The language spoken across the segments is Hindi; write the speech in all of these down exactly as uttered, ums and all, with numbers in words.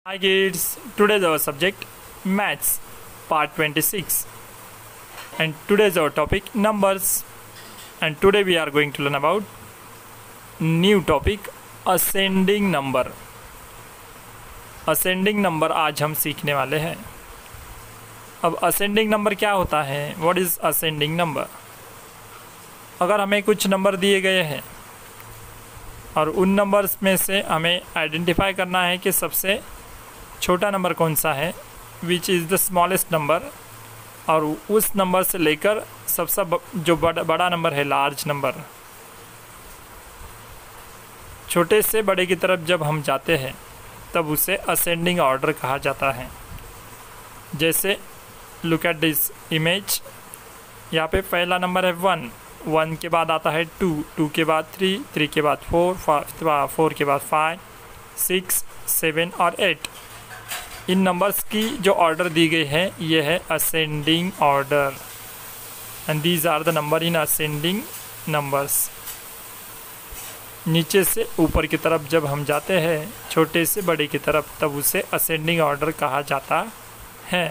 Hi kids, today's our subject maths part twenty-six and today's our topic numbers and today we are going to learn about new topic ascending number. ascending number आज हम सीखने वाले हैं. अब ascending number क्या होता है? What is ascending number? अगर हमें कुछ नंबर दिए गए हैं और उन नंबर्स में से हमें आइडेंटिफाई करना है कि सबसे छोटा नंबर कौन सा है, which is the smallest number, और उस नंबर से लेकर सबसे जो बड़ा बड़ा नंबर है, लार्ज नंबर, छोटे से बड़े की तरफ जब हम जाते हैं तब उसे असेंडिंग ऑर्डर कहा जाता है. जैसे लुक एट दिस इमेज, यहाँ पे पहला नंबर है वन, वन के बाद आता है टू, टू के बाद थ्री, थ्री के बाद फोर, फोर के बाद फाइव, सिक्स, सेवन और एट. इन नंबर्स की जो ऑर्डर दी गई है ये है ascending order and these are the number in ascending numbers. नीचे से ऊपर की तरफ जब हम जाते हैं, छोटे से बड़े की तरफ, तब उसे असेंडिंग ऑर्डर कहा जाता है.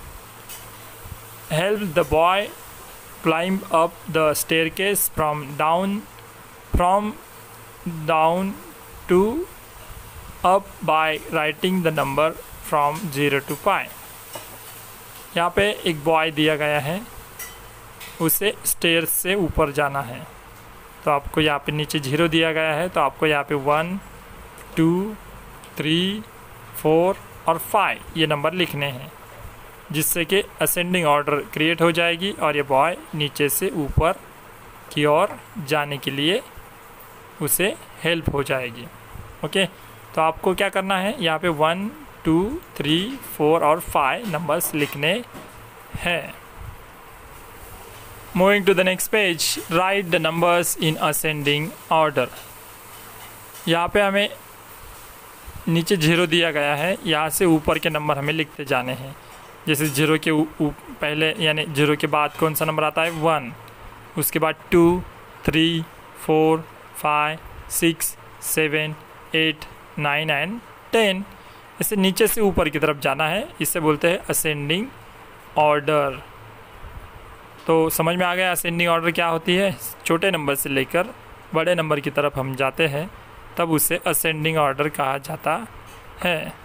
Help the boy climb up the staircase from down from down to up by writing the number from zero to five. यहाँ पे एक बॉय दिया गया है, उसे स्टेयर्स से ऊपर जाना है. तो आपको यहाँ पे नीचे जीरो दिया गया है, तो आपको यहाँ पे वन, टू, थ्री, फोर और फाइव ये नंबर लिखने हैं, जिससे कि असेंडिंग ऑर्डर क्रिएट हो जाएगी और ये बॉय नीचे से ऊपर की ओर जाने के लिए उसे हेल्प हो जाएगी. ओके, तो आपको क्या करना है, यहाँ पे वन, टू, थ्री, फोर और फाइव नंबर्स लिखने हैं. Moving to the next page, write the numbers in ascending order. यहाँ पे हमें नीचे जीरो दिया गया है, यहाँ से ऊपर के नंबर हमें लिखते जाने हैं. जैसे जीरो के उ, उ, पहले यानी जीरो के बाद कौन सा नंबर आता है, वन, उसके बाद two, three, four, five, six, seven, eight, nine and ten. इसे नीचे से ऊपर की तरफ जाना है, इसे बोलते हैं असेंडिंग ऑर्डर. तो समझ में आ गया असेंडिंग ऑर्डर क्या होती है. छोटे नंबर से लेकर बड़े नंबर की तरफ हम जाते हैं तब उसे असेंडिंग ऑर्डर कहा जाता है.